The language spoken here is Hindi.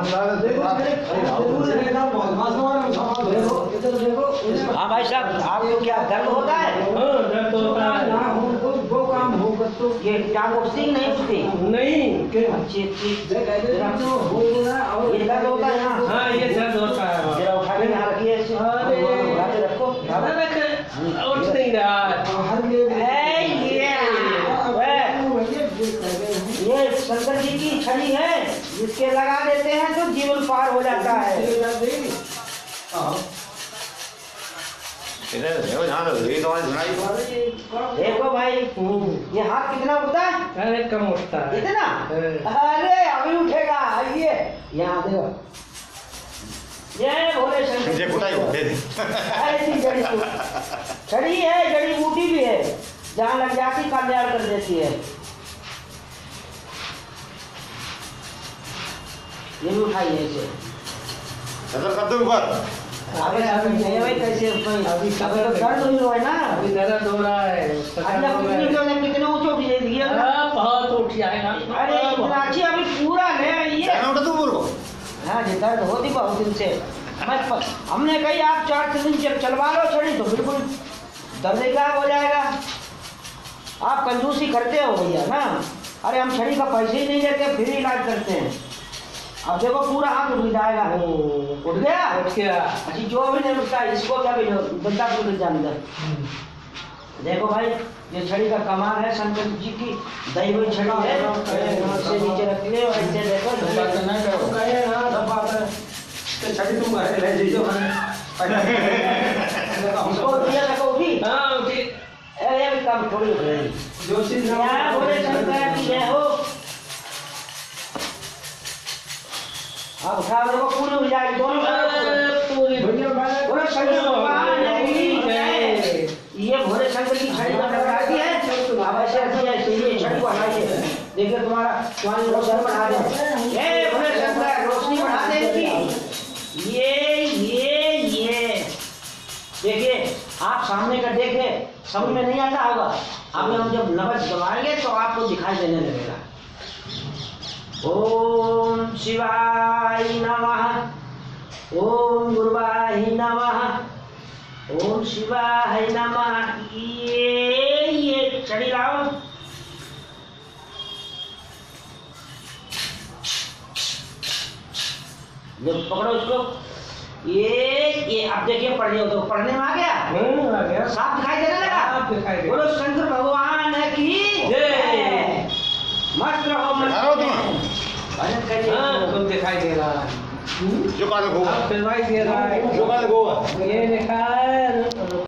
हाँ भाई साहब, आपको क्या दर्द होता है? दर्द होता है। वो काम होगा तो ये टांग उठती नहीं उठती? नहीं। अच्छी ये दर्द होता है ना? हाँ ये दर्द होता है। जरा उठा के यहाँ रखिए ऐसे। उठाके रखो। उठ नहीं रहा। ये शंकर जी की छड़ी है, इसके लगा देते हैं तो जीवन पार हो जाता है। देखो भाई, ये हाथ कितना उठता है? अरे कम उठता है। इतना? अरे अभी उठेगा। ये यहाँ देखो, ये भोले शंकर ऐसी छड़ी है, जड़ी बूटी भी है, जहाँ लग जाती कल्याण कर देती है। ये भी उठाइए इसे। कर दो ऊपर। अबे नहीं भाई, कैसे अभी तो दर्द हो रहा है ना? अभी दर्द हो रहा है। कितने ऊंचे उठ जाएगी? बहुत उठ जाएगा। अरे इतना अच्छी अभी पूरा है ये। हाँ जी, दर्द होती बहुत दिन से। हमने कही आप 4 दिन चलवा लो छड़ी तो बिल्कुल दर्द गायब हो जाएगा। आप कंजूसी करते हो भैया ना। अरे हम छड़ी का पैसे ही नहीं लेते, फ्री इलाज करते हैं। अब देखो पूरा हाथ उठ जाएगा। उठ गया? उठ गया। अच्छी जो भी नहीं उठता इसको क्या भी बंदा पूरे जानकर। देखो भाई, ये छड़ी का कमाल है, शंकर जी की दही हुई छड़ी है। से नीचे रख ले और ऐसे देखो। छड़ी तुम घर ले जाइए इसको दिया देखो भी। हाँ उठी। अरे भी काम थोड़ी हो रही। जो चीज बोले शंकर की जय हो। अब उठा देखो, पूरी उठ जाएगी दोनों पूरी। बोले शंकर भगवान की जय। ये भोले शंकर की छड़ी का लगाती है। अब ऐसे ये छड़ी को हटाइए। देखिए तुम्हारी रोशनी बढ़ा दे। ये भोले शंकर रोशनी बढ़ा दे इसकी। ये देखिए, आप सामने का देखे समझ में नहीं आता होगा। अब हम जब नवज दबाएंगे तो आपको दिखाई देने लगेगा। ओम शिवाय नमः। ओम गुरुवाय नमः। ओम शिवाय नमः। ये छड़ी लाओ। जब पकड़ो इसको। ये अब देखिए, पढ़ने हो तो पढ़ने में आ गया। आ गया। साफ दिखाई देने लगा। साफ दिखाई दे। बोलो शंकर भगवान की जय। मस्त रहो, भजन करिए। हाँ तुम दिखाई दे रहा है। जो काले दिखाई दे रहा है। जो काले ये लिखा